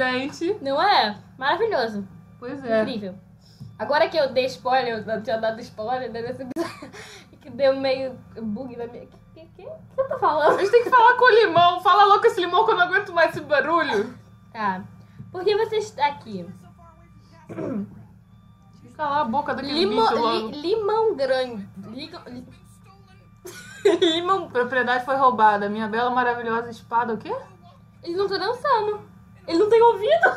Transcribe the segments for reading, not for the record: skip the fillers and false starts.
inocente. Não é? Maravilhoso. Pois é. Incrível. Agora que eu dei spoiler, eu tinha dado spoiler nesse episódio, que deu meio bug na minha... O que eu tô falando? A gente tem que falar com o limão. Fala logo com esse limão que eu não aguento mais esse barulho. Tá. Por que você está aqui? Cala a boca daquele bicho logo. Limão grande. Limão... Propriedade foi roubada. Minha bela, maravilhosa espada, o quê? Ele não tá dançando. Ele não tem ouvido.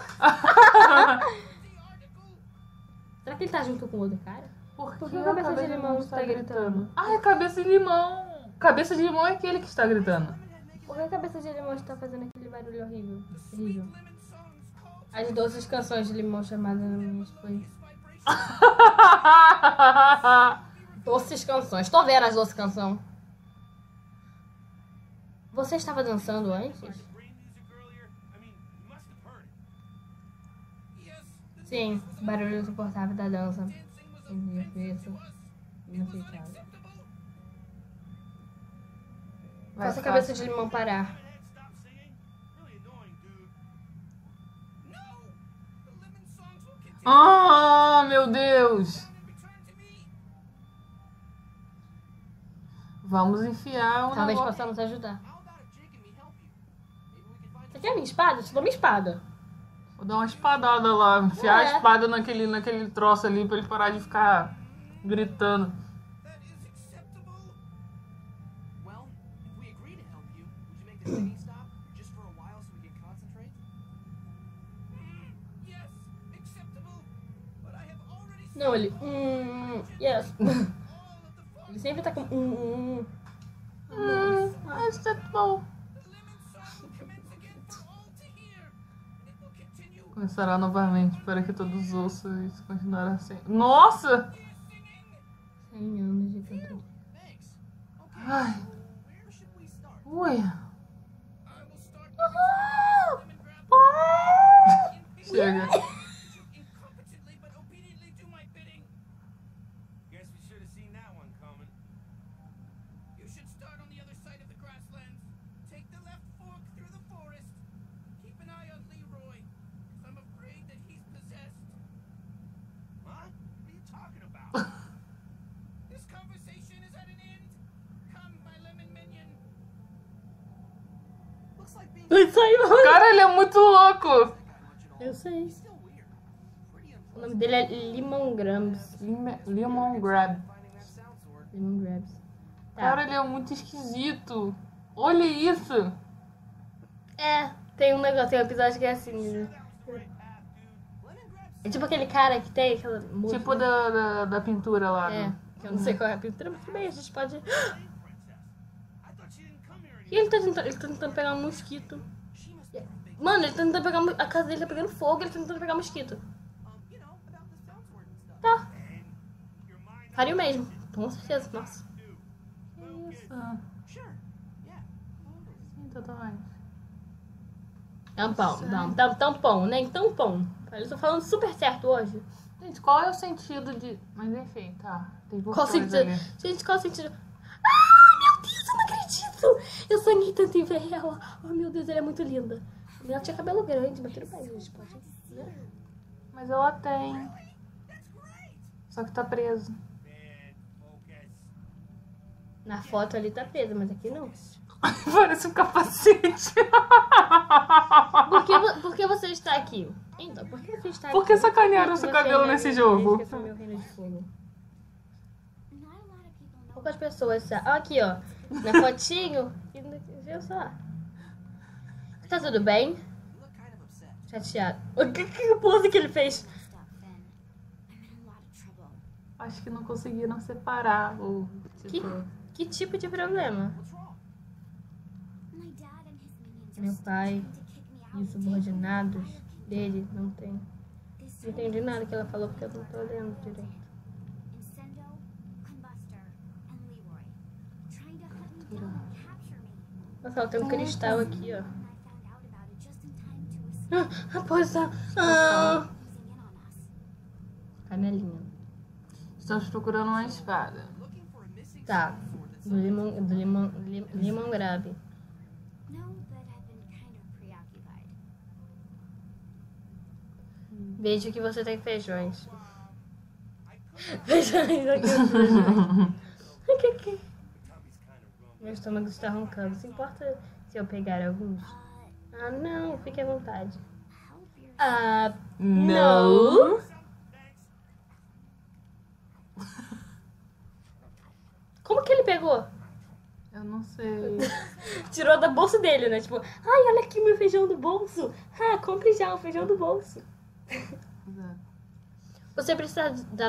Será que ele tá junto com outro cara? Por Por que que a cabeça de limão está gritando? Ah, é cabeça de limão. Cabeça de limão é aquele que está gritando. Por que a cabeça de limão está fazendo aquele barulho horrível? Horrível. As doces canções de limão chamadas na minha esposa. Doces canções. Tô vendo as doces canções. Você estava dançando antes? Sim, barulho insuportável da dança. Inaceitável. Faça a cabeça de limão parar. Ah, meu Deus! Vamos enfiar o Talvez negócio. possamos ajudar. Você quer minha espada? Eu te dou minha espada. Vou dar uma espadada lá, enfiar a É. espada naquele troço ali pra ele parar de ficar gritando. Não, ele... yes. Ele sempre tá com... Acceptable. Começará novamente para que todos ouçam e continuar assim. Nossa! 100 anos de cantoria. Ai. Ui. Chega. Ele saiu. Cara, ele é muito louco. Eu sei. O nome dele é Lemon Grabs. Lemon Grab. Lemon Grabs. Tá. Cara, ele é muito esquisito. Olha isso. É, tem um negócio, tem um episódio que é assim. Né? É tipo aquele cara que tem aquela música. Tipo da pintura lá. É, né? que eu não sei qual é a pintura, mas tudo bem, a gente pode. E ele tá tentando pegar um mosquito. Mano, ele tá tentando pegar. A casa dele tá pegando fogo, ele tá tentando pegar um mosquito. Tá. Faria o mesmo. Com certeza, nossa. Que isso? Sim, totalmente. Tampão, não, tampão, nem tampão. Eu tô falando super certo hoje. Gente, qual é o sentido de... Mas enfim, tá. Tem Qual coisa sentido? ali. Gente, qual sentido? Ah, meu Deus, eu não acredito! Eu sonhei tanto em ver ela. Oh, meu Deus, ela é muito linda. Ela tinha cabelo grande, mas tudo bem, gente pode... Né? Mas ela tem. Só que tá preso. Na foto ali tá presa, mas aqui não. Parece um capacete. Por que você está aqui? Então, por que você está aqui? Por que sacanearam Você seu cabelo ainda nesse não jogo? esqueceu meu reino de fogo. Poucas pessoas sabem. Ó, aqui, ó. Na fotinho. Viu só? Tá tudo bem? Chateado. Que pose que ele fez? Acho que não conseguiram separar o... Tipo... Que tipo de problema? Meu pai e os subordinados dele não tem. Não entendi nada que ela falou porque eu não tô lendo direito. Nossa, ela tem um cristal aqui, ó. Raposa! Canelinha. Estamos procurando uma espada. Tá. Do limão grave. Vejo que você tem feijões. Feijões aqui. Meu estômago está roncando. Se importa se eu pegar alguns? Ah, não. Fique à vontade. Ah, não. Como que ele pegou? Eu não sei. Tirou da bolsa dele, né? Tipo, ai, olha aqui meu feijão do bolso. Ah, compre já o feijão do bolso. Exato. Você precisa da...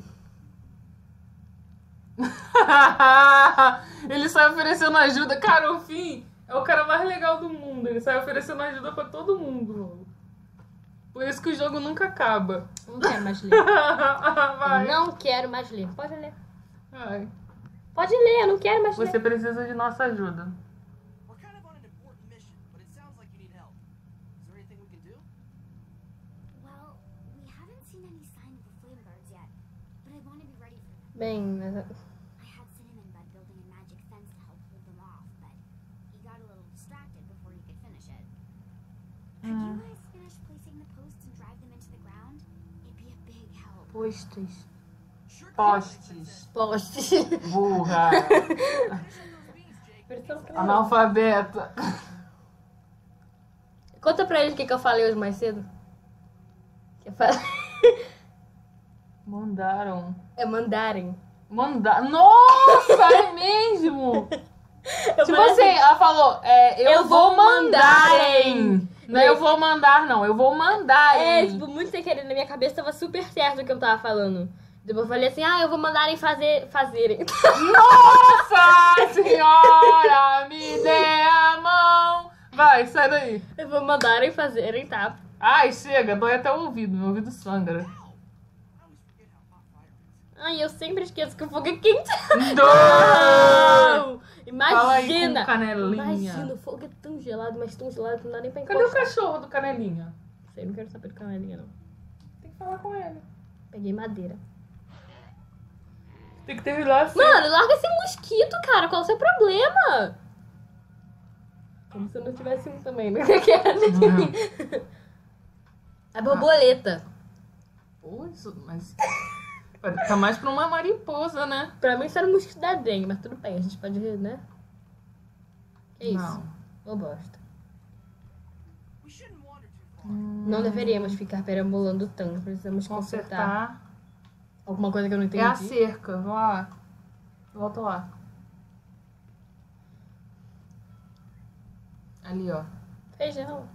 Ele sai oferecendo ajuda. Cara, o Finn é o cara mais legal do mundo. Ele sai oferecendo ajuda pra todo mundo. Por isso que o jogo nunca acaba. Não quero mais ler. Vai. Não quero mais ler. Pode ler. Vai. Pode ler, eu não quero mais ler. Você precisa de nossa ajuda. We're kind of on an important mission, but it sounds like you need help. Is there anything we can do? Well, we haven't seen any sign of the flame birds yet, but I want to be ready for them. Bem, mas... I had Cinnamon Bud building a magic fence to help hold them off, but he got a little distracted before he could finish it. Could you guys finish placing the posts and drive them into the ground? It'd be a big help. Postes. Sure. Postes. Postes. Burra. Analfabeta. Conta pra eles o que eu falei hoje mais cedo. Que eu falei... Mandaram. É mandarem. Nossa, é mesmo! Eu Tipo falei assim, ela falou, eu vou mandarem. Não é eu vou mandar, não. Eu vou mandarem. tipo, muito sem querer. Na minha cabeça tava super certo o que eu tava falando. Tipo, eu falei assim, eu vou mandarem fazerem. Nossa senhora, me dê a mão. Vai, sai daí. Eu vou mandarem fazerem, tá? Ai, chega, dói até o ouvido. Meu ouvido sangra. Ai, eu sempre esqueço que o fogo é quente. Não! Fala aí Imagina! com canelinha. Imagina, o fogo é tão gelado, mas tão gelado que não dá nem pra Cadê o encostar. cachorro do Canelinha? Sei, não quero saber do canelinha, não. Tem que falar com ele. Peguei madeira. Tem que terminar assim. Mano, larga esse mosquito, cara. Qual é o seu problema? Como se eu não tivesse um também, né? A borboleta. Pô, isso, mas... Tá mais pra uma mariposa, né? Pra mim isso era um mosquito da dengue, mas tudo bem. A gente pode, né? Que isso? Não. Ô bosta. We shouldn't wander too far. Não deveríamos ficar perambulando tanto. Precisamos consertar Consertar. alguma coisa que eu não entendi. É a cerca. Vou lá. Volta lá. Ali, ó. Feijão.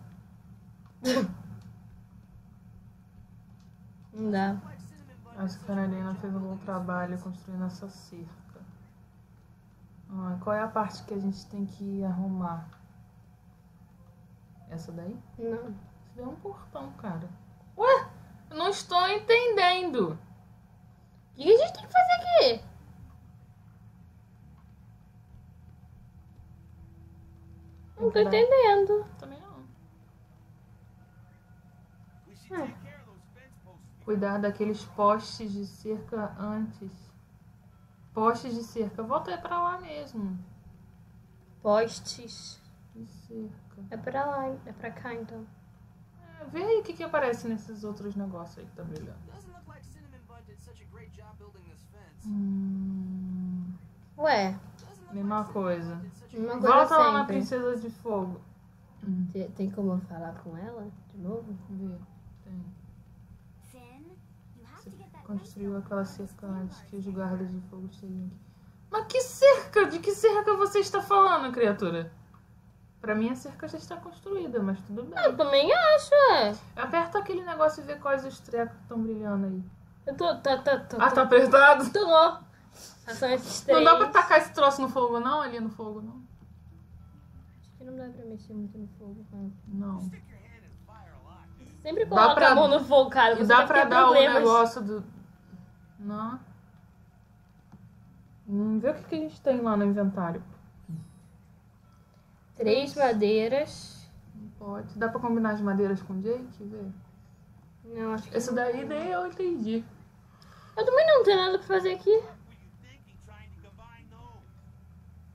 Não dá. Acho que a Carolina fez um bom trabalho construindo essa cerca. Qual é a parte que a gente tem que arrumar? Essa daí? Não. Isso daí é um portão, cara. Ué? Eu não estou entendendo. O que a gente tem que fazer aqui? Não tô entendendo. Também não. We should take care of those fence posts. Cuidar daqueles postes de cerca antes. Postes de cerca. Volta pra lá mesmo. Postes. De cerca. É pra lá, é pra cá então. Vê aí o que aparece nesses outros negócios aí que tá brilhando. Doesn't look like Cinnamon Bud did such a great job building this fence. Ué, Doesn't look Mesma like coisa. Cinnamon Bud did such a uma great coisa Volta lá na sempre. Princesa de Fogo. Tem como eu falar com ela de novo? Vê. Tem. Finn, you have Você to get that construiu aquela cerca antes que os guardas de fogo cheguem aqui. Mas que cerca? De que cerca você está falando, criatura? Pra mim a cerca já está construída, mas tudo bem. Eu também acho, Aperta aquele negócio e vê quais os trecos que estão brilhando aí. Eu tô. Ah, tá apertado? Tô. São esses três. Não dá pra tacar esse troço no fogo, não? Ali no fogo, não? Acho que não dá pra mexer muito no fogo. Não. Stick your hand in fire a lot. Sempre Dá coloca pra- a mão no fogo, cara. E Você dá deve pra ter dar o problemas. negócio do... Não. Vê o que a gente tem lá no inventário. 3 madeiras. Pode. Dá pra combinar as madeiras com o Jake? Vê. Não, acho que. Esse daí nem eu entendi. Eu também não tenho nada pra fazer aqui. Were you thinking trying to combine those?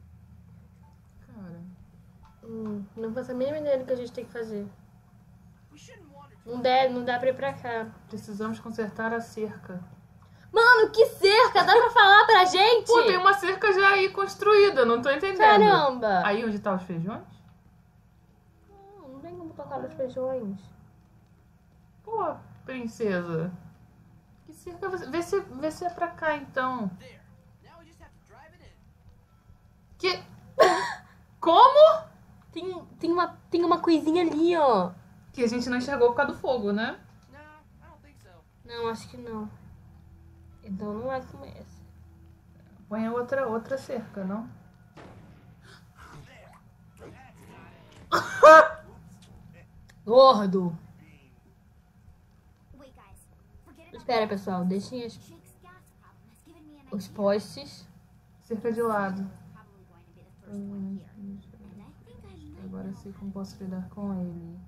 Cara. Não faço a mínima ideia do que a gente tem que fazer. We shouldn't wander too Não dá pra ir pra cá. Precisamos consertar a cerca. Mano, que cerca! Dá pra falar pra gente? Pô, tem uma cerca já aí construída, não tô entendendo. Caramba! Aí onde tá os feijões? Não tem como tocar nos feijões. Pô, princesa. Que cerca você... Vê se é pra cá, então. there. Now we just have to drive it in. Que... Como? Tem uma coisinha ali, ó. Que a gente não enxergou por causa do fogo, né? Nah, I don't think so. Não, acho que não. Então não é como essa. Põe a outra cerca, não? Gordo! Wait, guys. Forget about Espera, pessoal. Deixem Jake's gas problem has given me an os idea. postes. Cerca de lado. Probably going to be the first one here. And I think I might Agora sei como posso lidar com ele.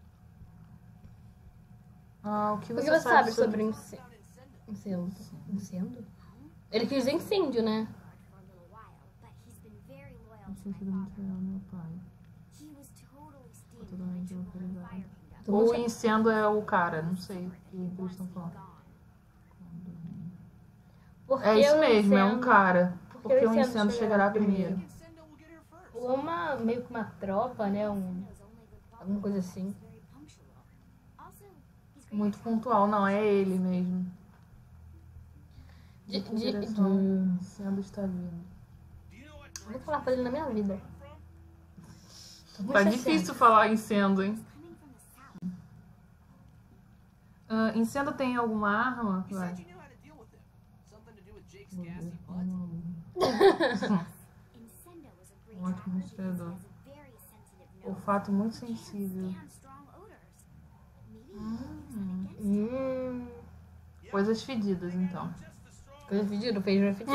Ah, o que O que você você sabe sobre Found Incendo. incêndio? Ele quis dizer incêndio, né? for a little while, but he's been very loyal Não to sei my se não father. é meu pai. He was totally steamed Toda when I vez took over the localizado. Fire Kingdom. Todo mundo Ou o sabe. incêndio é o cara, não sei o que eles Wants estão me falando. gone. Porque É isso o mesmo, é um incêndio- cara. Porque Porque o o incêndio incêndio chegará primeiro. Incendo will get here first. Ou meio que uma tropa, né? Incendo's only good quality Alguma coisa assim. is very punctual. Also, he's great Muito at pontual, não, é ele mesmo. De- De que de- direção de- o incêndio está vindo? Do you know what Vou falar pra ele na minha vida. Tô muito Tá chateada. difícil falar incêndio, hein? coming from the south. Ah, incêndio tem alguma arma? You Vai. said you knew how to deal with him. Something to do with Jake's Vou ver. gassy butt? Incendo is a great Ótimo trapper because he rastreador. has a very sensitive nose. Olfato muito He can't sensível. stand strong odors. Maybe he can use that against Coisas fedidas, então. Coisa fedida, o feijão é fedido.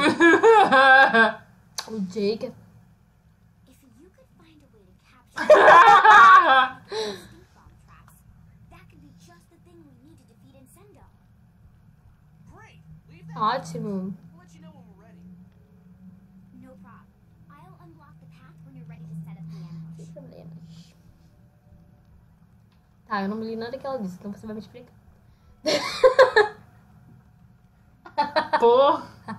O Jake é... If you could find a way to capture stink bomb traps, that could be just the thing we need to defeat Incendo. Great. Leave that. ótimo. We'll let you know when we're ready. No problem. I'll unblock the path when you're ready to set up the ambush. Sem problemas. Tá, eu não li nada que ela disse, então você vai me explicar. Pô,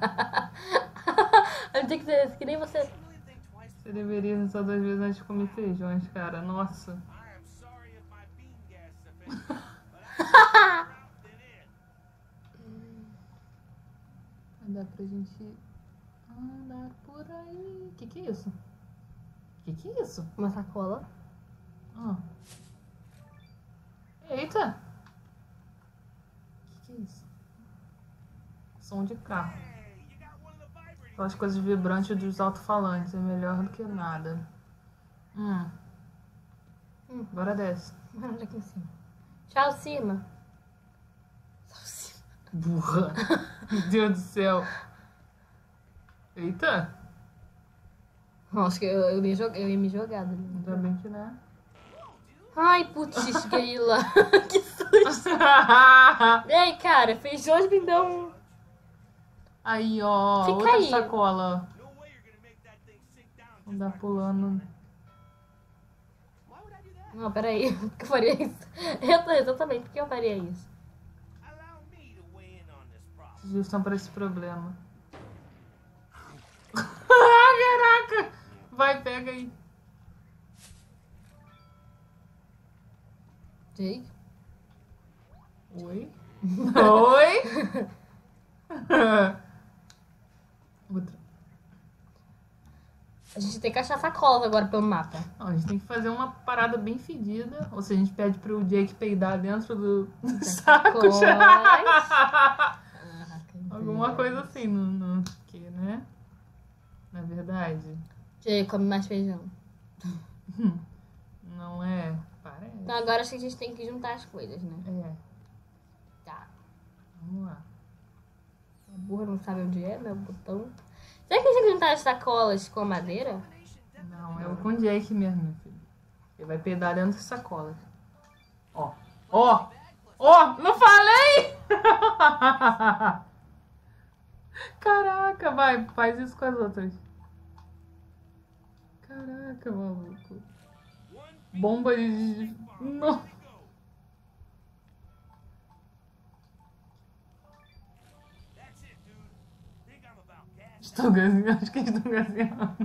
Eu tenho que dizer que nem você. Really think twice. você deveria pensar 2 vezes antes de comer feijões, cara. Nossa. I am sorry if my bean gas is offensive, but I'm than it. Dá pra gente andar por aí. Que é isso? Que é isso? Uma sacola. Ah. Eita! Que é isso? Som de carro. Hey, you got one of the vibrating. Aquelas coisas vibrantes dos alto-falantes. É melhor do que nada. Bora desce. Olha aqui em cima. Tchau, Cima. Burra. Meu Deus do céu. Eita. Acho que eu ia me jogar dali. Ainda bem que né. Ai, putz, grila. Que susto. Ei, cara, feijões me dão... Aí, ó. Fica outra aí. sacola. No way you're gonna make that thing sink down. Andar pulando. Why would I do that? Não, peraí. Por que eu faria isso? Exatamente, por que eu faria isso? Allow me to weigh in on this problem. Vocês estão para esse problema. Caraca! Vai, pega aí. Jake? Oi? Oi? Outra. A gente tem que achar sacolas agora pelo mapa. Não, a gente tem que fazer uma parada bem fedida. Ou seja, a gente pede pro Jake peidar dentro do saco. sacolas. Alguma coisa assim, no que, né? Na verdade. Jake, come mais feijão. Não é? Parece. Então agora acho que a gente tem que juntar as coisas, né? É, Tá. vamos lá. A burra não sabe onde é, né? O botão. Será que a gente tem que juntar as sacolas com a madeira? Não, é o com o Jake mesmo, meu filho. Ele vai peidar dentro das sacolas. Ó. Ó! Ó! Não falei! Caraca, vai, faz isso com as outras. Caraca, maluco. Bomba de... Não. Estou gaseando. Acho que estou gaseando.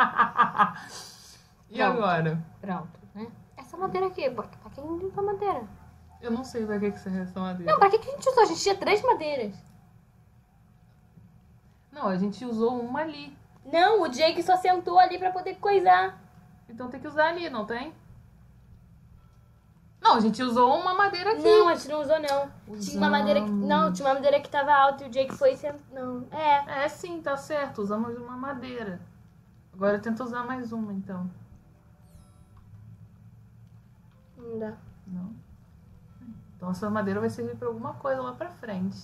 E Pronto. agora? Pronto, né? Essa madeira aqui, pra quem limpa a madeira? Eu não sei pra que serve essa madeira. Não, pra que a gente usou? A gente tinha 3 madeiras. Não, a gente usou uma ali. Não, o Jake só sentou ali pra poder coisar. Então tem que usar ali, não tem? Não, a gente usou uma madeira aqui. Não, a gente não usou, não. Tinha uma madeira que... Usamos. Não, tinha uma madeira que tava alta e o Jake foi e sentou. Não, É, sim, tá certo. Usamos uma madeira. Agora tenta usar mais uma, então. não dá. Não. Então essa madeira vai servir pra alguma coisa lá pra frente.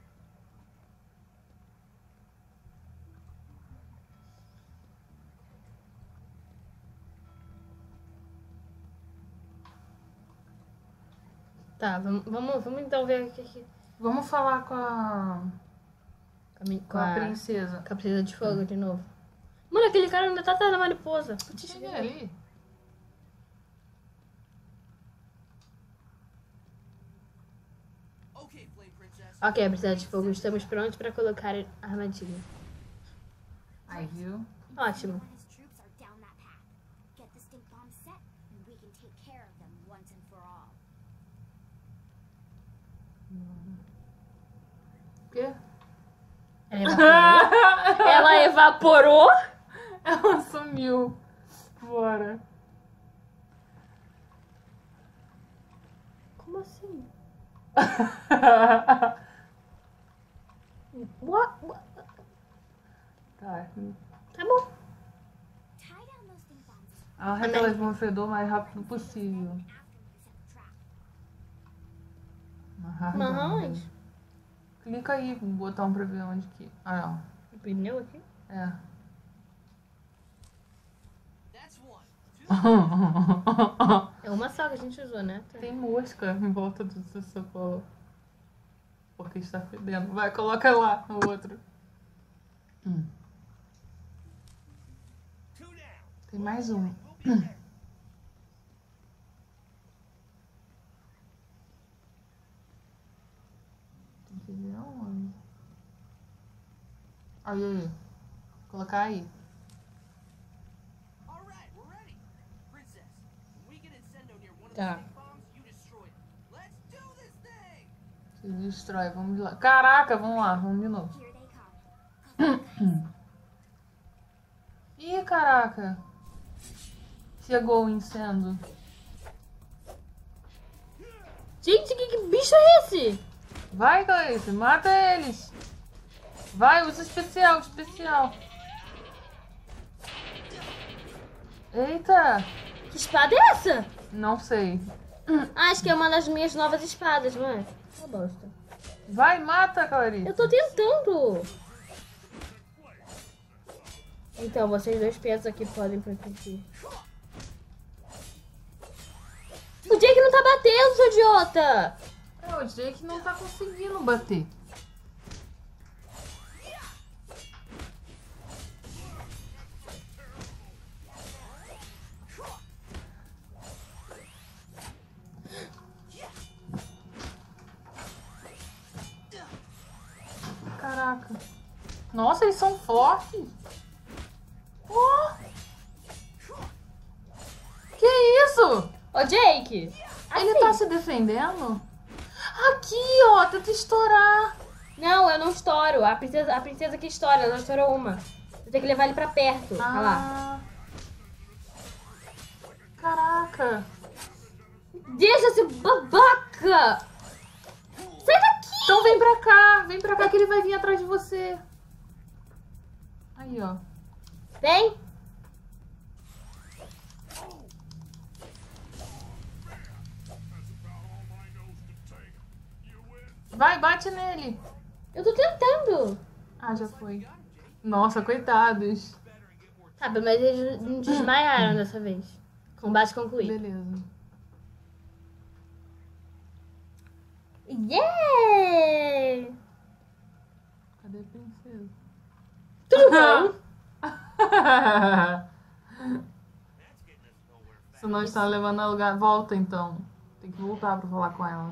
Tá, vamos então ver o que... Vamos falar com a Com a princesa. com a princesa de fogo de novo. Mano, aquele cara ainda tá atrás da mariposa. Cheguei ali. Okay, Flame Princess. Ok, princesa de fogo, estamos prontos pra colocar a armadilha. Aí, viu? Ótimo. One of his troops are down that path. Get the stink bomb set, and we can take care of them once and for all. O quê? Ela evaporou? Ela sumiu. Bora. Como assim? What? Tá. Tá bom. Tie down those stink bombs Arranca elas vão fedor o mais rápido possível. after we set the trap. Mas... Clica aí no botão pra ver onde que... Ah, O pneu aqui? não. É. That's one. Two. É uma só que a gente usou, né? Tá. Tem mosca em volta do seu sacola. Porque está fedendo. Vai, coloca lá no outro. Two down. Tem mais um. We'll be there. Tem que ver aonde. Aí. Colocar aí. All right, we're ready. Princess, when we get Incendo near one of Tá. the stink bombs, you destroy it. Let's do this thing. Se destrói. Vamos lá. Caraca, vamos lá. Vamos de novo. Here they come. Ih, caraca. Chegou o incêndio. Gente, que bicho é esse? Vai, Clarice. Mata eles. Vai, usa especial, especial. Eita. Que espada é essa? Não sei. Ah, acho que é uma das minhas novas espadas, não é? Uma bosta. Vai, mata, Clarice. Eu tô tentando. Então, vocês dois pesos aqui podem proteger. O Jake não tá batendo, seu idiota! É, o Jake não tá conseguindo bater. Caraca. Nossa, eles são fortes. Oh! Que isso? Ô, Jake! Ele assim. tá se defendendo? Aqui, ó, tenta estourar. Não, eu não estouro. A princesa que estoura, ela estourou uma. Eu tenho que levar ele pra perto. Olha lá. Ah. Caraca. Deixa esse babaca! Sai daqui! Então vem pra cá que ele vai vir atrás de você. Aí, ó. Vem! Vai, bate nele. Eu tô tentando. Ah, já foi. Nossa, coitados. Sabe, mas eles não desmaiaram dessa vez. Combate concluído. Beleza. Yeah! Cadê a princesa? Tudo bom? Se não está levando a lugar, volta então. Tem que voltar pra falar com ela.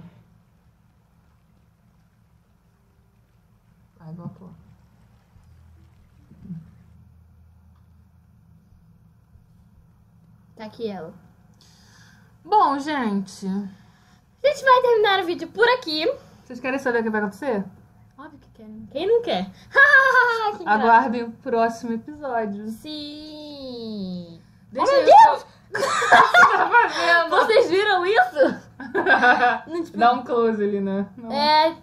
Vai, voltou. Tá aqui ela. Bom, gente, A gente vai terminar o vídeo por aqui. vocês querem saber o que vai acontecer? Óbvio que quer. Quem não quer? Que engraçado. Aguardem o próximo episódio. Sim. Deixa meu eu Deus! O que você tá fazendo? Vocês viram isso? Não, tipo, Dá um close ali, né? Não. É.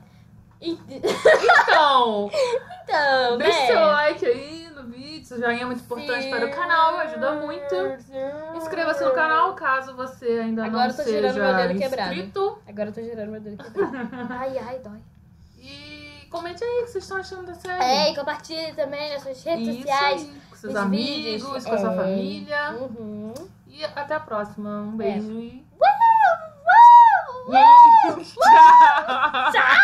Então, Então, deixa né? seu like aí no vídeo. Seu joinha é muito importante para o canal, ajuda muito. Inscreva-se no canal caso você ainda Agora não eu tô girando meu seja dedo quebrado. inscrito. Agora eu tô girando meu dedo quebrado. Ai, dói. E comente aí o que vocês estão achando da série. É, e compartilhe também nas suas redes Isso sociais. aí, com seus nos amigos, vídeos. com a sua É. família. Uhum. E até a próxima. Um beijo e Tchau! tchau! Tchau!